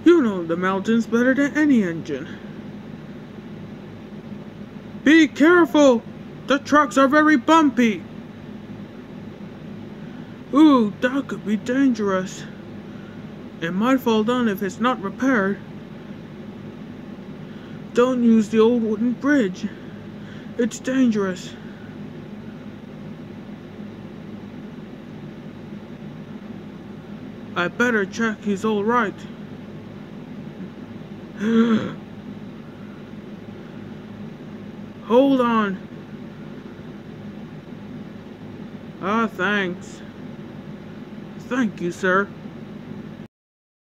You know the mountains better than any engine. Be careful! The trucks are very bumpy! Ooh, that could be dangerous. It might fall down if it's not repaired. Don't use the old wooden bridge. It's dangerous. I better check he's all right. Hold on. Ah, thanks. Thank you, sir.